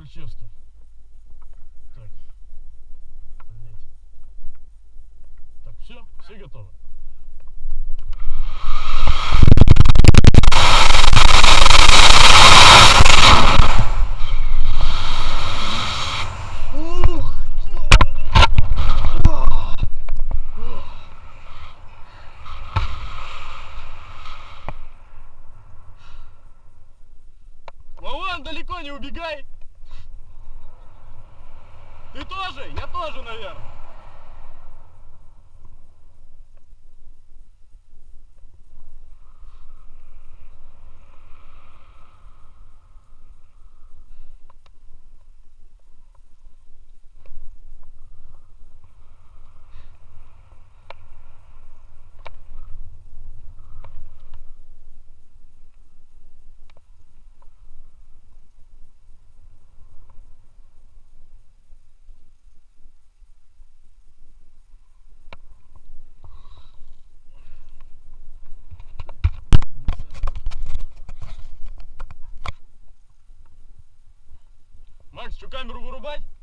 Ключевский. Так. Блять. Так, все готово. Вован, далеко не убегай! Ты тоже? Я тоже, наверное. Макс, что, камеру вырубать?